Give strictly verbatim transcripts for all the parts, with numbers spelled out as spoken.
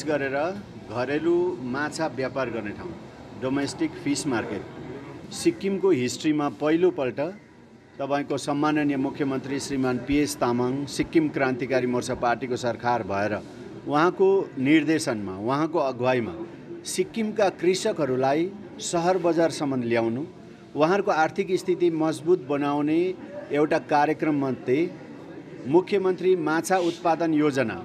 विशेष गरेर घरेलु माछा व्यापार गर्ने ठाउँ डोमेस्टिक फिश मार्केट सिक्किमको हिस्ट्रीमा पहिलोपल्ट तपाईको सम्माननीय मुख्यमन्त्री श्रीमान पीएस तामाङ सिक्किम क्रान्तिकारी मोर्चा पार्टीको सरकार भएर उहाँको निर्देशनमा उहाँको अगुवाईमा सिक्किमका कृषकहरूलाई शहर बजारसम्म ल्याउनु उहाँहरूको आर्थिक स्थिति मजबुत बनाउने एउटा कार्यक्रममध्ये मुख्यमन्त्री माछा उत्पादन योजना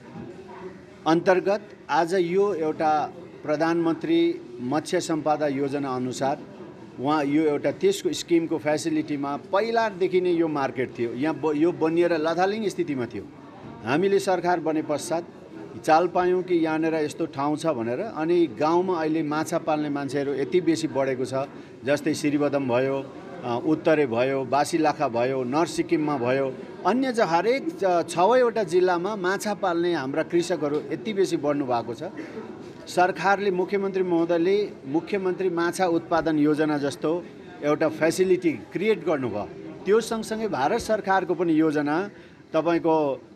अन्तर्गत आज यो एउटा प्रधानमन्त्री मत्स्य सम्पदा योजना अनुसार वहाँ यो एउटा त्यसको स्किमको फेसिलिटीमा पहिलादेखि नै यो मार्केट थियो। यहाँ यो बनिएर लथालिङ स्थितिमा थियो। हामीले सरकार बने पश्चात चाल पायौँ कि यहाँनिर यस्तो ठाउँ छ भनेर, अनि गाउँमा अहिले माछा पाल्ने मान्छेहरू यति बेसी बढेको छ। जस्तै श्रीबदम भयो, उत्तरे भयो, बासीलाखा भयो, नर्थ सिक्किममा भयो, अन्य ज हरेक छवटा जिल्लामा माछा पाल्ने हाम्रा कृषकहरू यति बेसी बढ्नु भएको छ। सरकारले मुख्यमन्त्री महोदयले मुख्यमन्त्री माछा उत्पादन योजना जस्तो एउटा फेसिलिटी क्रिएट गर्नुभयो। त्यो सँगसँगै भारत सरकारको पनि योजना तपाईको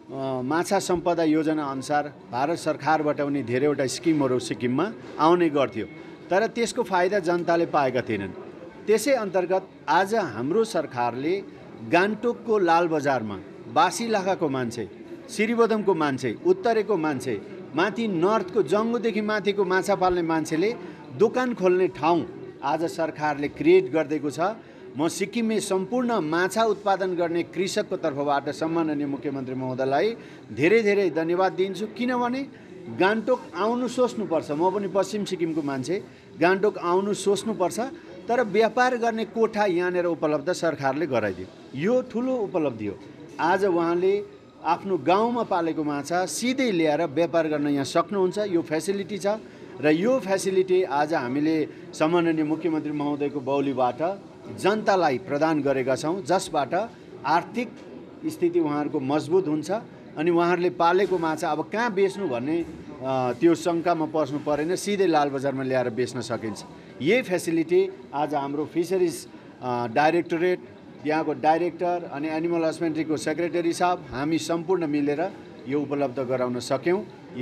माछा सम्पदा योजना अनुसार भारत सरकारबाट पनि धेरैवटा स्किमहरू सिक्किममा आउने गर्थ्यो, तर त्यसको फाइदा जनताले पाएका थिएनन्। त्यसै अन्तर्गत आज हाम्रो सरकारले गान्तोकको लाल बजारमा बासीलाखाको मान्छे, श्रीबदमको मान्छे, उत्तरेको मान्छे, माथि नर्थको जङ्गुदेखि माथिको माछा पाल्ने मान्छेले दोकान खोल्ने ठाउँ आज सरकारले क्रिएट गरिदिएको छ। म सिक्किममा सम्पूर्ण माछा उत्पादन गर्ने कृषकको तर्फबाट सम्माननीय मुख्यमन्त्री महोदयलाई धेरै धेरै धन्यवाद दिन्छु। किनभने गान्तोक आउनु सोच्नुपर्छ। म पनि पश्चिम सिक्किमको मान्छे, गान्तोक आउनु सोच्नुपर्छ, तर व्यापार गर्ने कोठा यहाँनिर उपलब्ध सरकारले गराइदियो। यो ठुलो उपलब्धि हो। आज उहाँले आफ्नो गाउँमा पालेको माछा सिधै ल्याएर व्यापार गर्न यहाँ सक्नुहुन्छ। यो फेसिलिटी छ र यो फेसिलिटी आज हामीले सम्माननीय मुख्यमन्त्री महोदयको बौलीबाट जनतालाई प्रदान गरेका छौँ, जसबाट आर्थिक स्थिति उहाँहरूको मजबुत हुन्छ अनि उहाँहरूले पालेको माछा अब कहाँ बेच्नु भन्ने त्यो शङ्कामा पर्नु परेन, सिधै लाल बजारमा ल्याएर बेच्न सकिन्छ। यही फेसिलिटी आज हाम्रो फिसरिज डाइरेक्टोरेट, यहाँको डाइरेक्टर अनि एनिमल हस्बेन्ड्रीको सेक्रेटरी साहब हामी सम्पूर्ण मिलेर यो उपलब्ध गराउन सक्यौँ।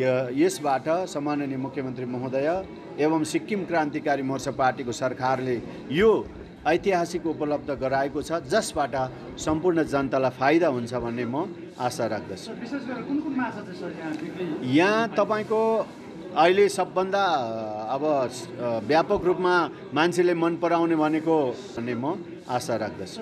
यसबाट सम्माननीय मुख्यमन्त्री महोदय एवं सिक्किम क्रान्तिकारी मोर्चा पार्टीको सरकारले यो ऐतिहासिक उपलब्ध गराएको छ, जसबाट सम्पूर्ण जनतालाई फाइदा हुन्छ भन्ने म आशा राख्दछु। यहाँ तपाईँको अहिले सबभन्दा अब व्यापक रूपमा मान्छेले मन पराउने भनेको भन्ने म आशा राख्दछु।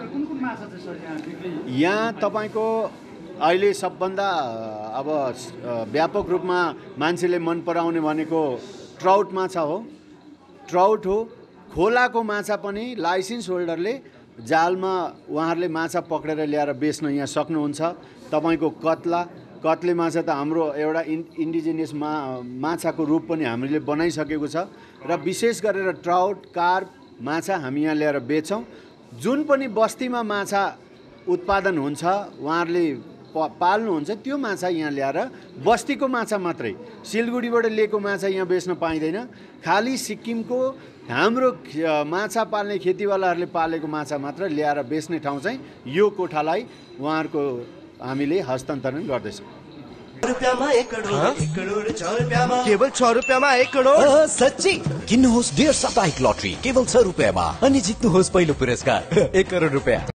यहाँ तपाईँको अहिले सबभन्दा अब व्यापक रूपमा मान्छेले मन पराउने भनेको ट्राउट माछा हो। ट्राउट हो। खोलाको माछा पनि लाइसेन्स होल्डरले जालमा उहाँहरूले माछा पक्रेर ल्याएर बेच्न यहाँ सक्नुहुन्छ। तपाईँको कत्ला कत्ले माछा त हाम्रो एउटा इन इन्डिजिनियस मा माछाको रूप पनि हामीले बनाइसकेको छ र विशेष गरेर ट्राउट, कार्प माछा हामी यहाँ ल्याएर बेच्छौँ। जुन पनि बस्तीमा माछा उत्पादन हुन्छ उहाँहरूले पाल्नुहुन्छ त्यो माछा यहाँ ल्याएर बस्तीको माछा मात्रै, सिलगढीबाट लिएको माछा यहाँ बेच्न पाइँदैन। खालि सिक्किमको हाम्रो माछा पाल्ने खेतीवालाहरूले पालेको माछा मात्र ल्याएर बेच्ने ठाउँ चाहिँ यो कोठालाई उहाँहरूको हामीले हस्तान्तरण गर्दैछौँ। केवल छ रुपियाँमा एक करोड सच्ची किन्नुहोस् डेढ साप्ताहिक लटरी केवल छ रुपियाँमा अनि जित्नुहोस् पहिलो पुरस्कार एक करोड रुपियाँ।